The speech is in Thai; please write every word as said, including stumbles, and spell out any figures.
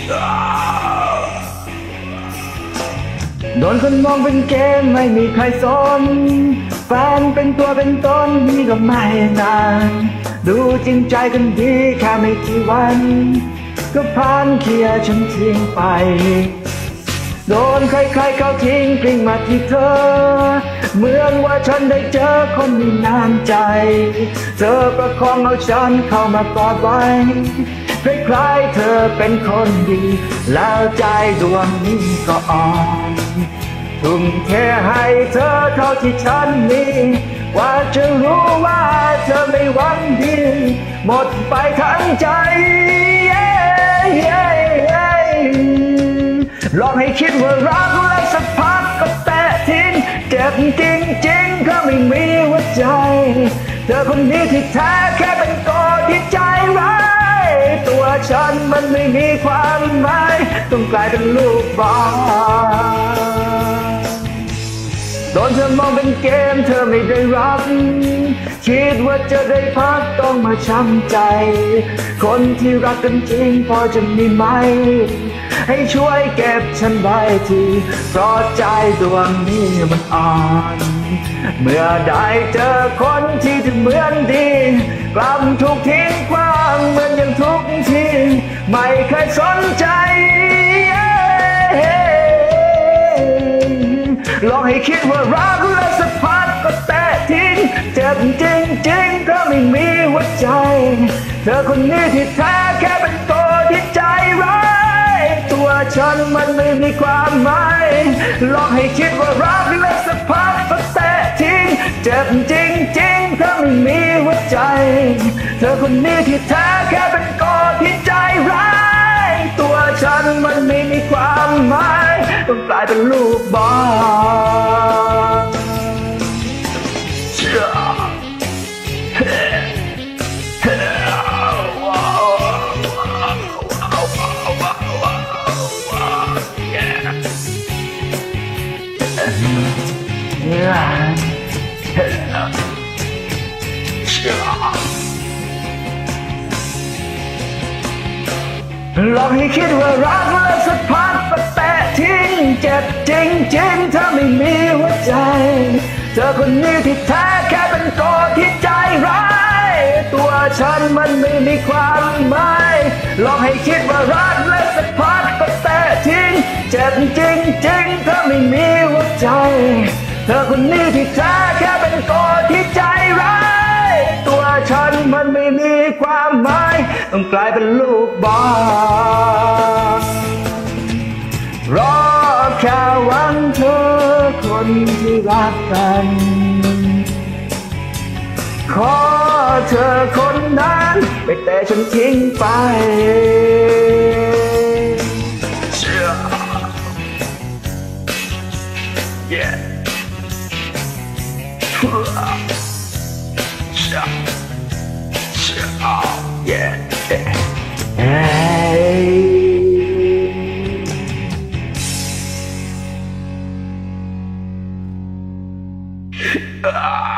โดนคนมองเป็นเกมไม่มีใครสนแฟนเป็นตัวเป็นตนนี่ก็ไม่นานดูจริงใจกันดีแค่ไม่กี่วันก็ผ่านเคลียร์ฉันทิ้งไปโดนใครๆเขาทิ้งกลิ้งมาที่เธอเหมือนว่าฉันได้เจอคนมีน้ำใจเธอประคองเอาฉันเข้ามากอดไว้คล้ายๆเธอเป็นคนดีแล้วใจดวงนี้ก็อ่อนทุ่มเทให้เธอเท่าที่ฉันมีว่าจะรู้ว่าเธอไม่หวังดีหมดไปทั้งใจลองให้คิดว่ารักแล้วสักพักก็แตะทิ้งเจ็บจริงๆก็ไม่มีหัวใจเธอคนนี้ที่แท้แค่เป็นตัวที่ใจร้ายตัวฉันมันไม่มีความหมายต้องกลายเป็นลูกบอลโดนเธอมองเป็นเกมเธอไม่ได้รับคิดว่าจะได้พักต้องมาช้ำใจคนที่รักกันจริงพอจะมีไหมให้ช่วยเก็บฉันไว้ทีเพราะใจดวงนี้มันอ่อนเมื่อได้เจอคนที่จะเหมือนดีกลับถูกทิ้งกว้างเหมือนอย่างทุกทีไม่เคยสนใจลองให้คิดว่ารักและสักพักก็แตะทิ้งเจ็บจริงๆก็ไม่มีหัวใจเธอคนนี้ที่แท้แค่เป็นตัวที่ใจร้ายตัวฉันมันไม่มีความหมายลองให้คิดว่ารักและสักพักก็แตะทิ้งเจ็บจริงๆก็ไม่มีหัวใจเธอคนนี้ที่แท้แค่เป็นตัวที่ใจร้ายตัวฉันมันไม่มีความหมายต้องกลายเป็นลูกบอลลองให้คิดว่ารักแล้วสักพักก็แตะทิ้งเจ็บจริงๆถ้าไม่มีหัวใจเธอคนนี้ที่แท้แค่เป็นตัวที่ใจร้ายตัวฉันมันไม่มีความหมายลองให้คิดว่ารักแล้วสักพักก็แตะทิ้งเจ็บจริงๆถ้าไม่มีหัวใจเธอคนนี้ที่แท้แค่เป็นตัวที่ใจร้ายตัวฉันมันไม่มีความหมายต้องกลายเป็นลูกบอลรอแค่วันเธอคนที่รักกันขอเธอคนนั้นไม่แต่ฉันทิ้งไปYeah. Yeah. Hey.